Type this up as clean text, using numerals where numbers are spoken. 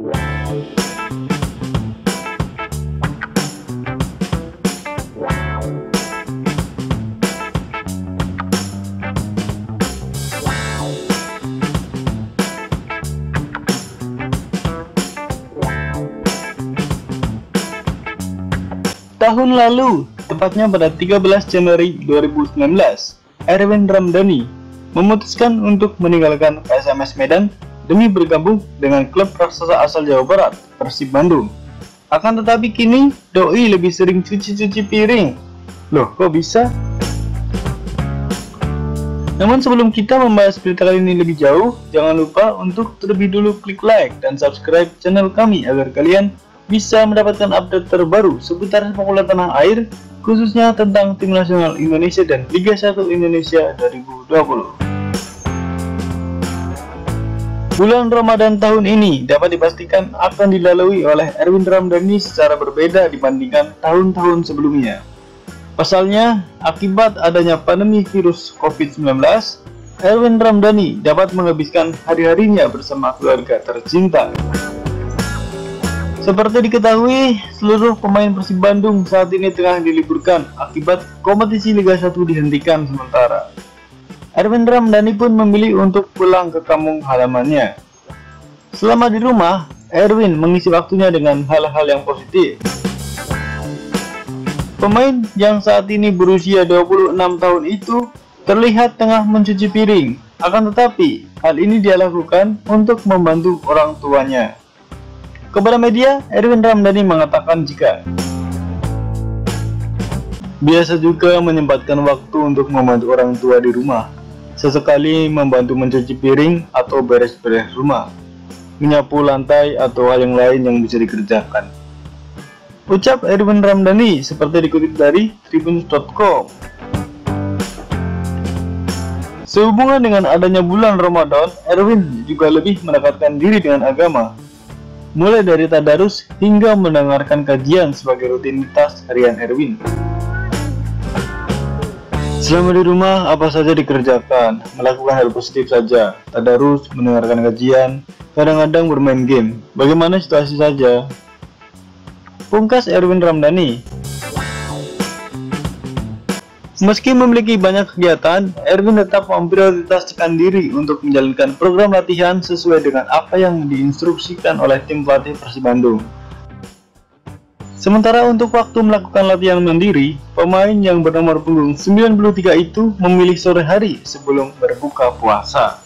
Tahun lalu, tepatnya pada 13 Januari 2019, Erwin Ramdhani memutuskan untuk meninggalkan PSMS Medan demi bergabung dengan klub raksasa asal Jawa Barat, Persib Bandung. Akan tetapi kini, doi lebih sering cuci-cuci piring. Loh, kok bisa? Namun sebelum kita membahas berita kali ini lebih jauh, jangan lupa untuk terlebih dulu klik like dan subscribe channel kami agar kalian bisa mendapatkan update terbaru seputar sepak bola tanah air, khususnya tentang tim nasional Indonesia dan Liga 1 Indonesia 2020. Bulan Ramadan tahun ini dapat dipastikan akan dilalui oleh Erwin Ramdhani secara berbeda dibandingkan tahun-tahun sebelumnya. Pasalnya, akibat adanya pandemi virus COVID-19, Erwin Ramdhani dapat menghabiskan hari-harinya bersama keluarga tercinta. Seperti diketahui, seluruh pemain Persib Bandung saat ini tengah diliburkan akibat kompetisi Liga 1 dihentikan sementara. Erwin Ramdhani pun memilih untuk pulang ke kampung halamannya. Selama di rumah, Erwin mengisi waktunya dengan hal-hal yang positif. Pemain yang saat ini berusia 26 tahun itu terlihat tengah mencuci piring. Akan tetapi, hal ini dia lakukan untuk membantu orang tuanya. Kepada media, Erwin Ramdhani mengatakan jika biasa juga menyempatkan waktu untuk membantu orang tua di rumah, sesekali membantu mencuci piring atau beres-beres rumah, menyapu lantai atau hal yang lain yang bisa dikerjakan. Ucap Erwin Ramdhani seperti dikutip dari Tribun.com. Sehubungan dengan adanya bulan Ramadan, Erwin juga lebih mendekatkan diri dengan agama, mulai dari tadarus hingga mendengarkan kajian sebagai rutinitas harian Erwin. Selama di rumah, apa saja dikerjakan, melakukan hal positif saja, tadarus, mendengarkan kajian, kadang-kadang bermain game, bagaimana situasi saja, pungkas Erwin Ramdhani. Meski memiliki banyak kegiatan, Erwin tetap memprioritaskan diri untuk menjalankan program latihan sesuai dengan apa yang diinstruksikan oleh tim pelatih Persib Bandung. Sementara untuk waktu melakukan latihan mandiri, pemain yang bernomor punggung 93 itu memilih sore hari sebelum berbuka puasa.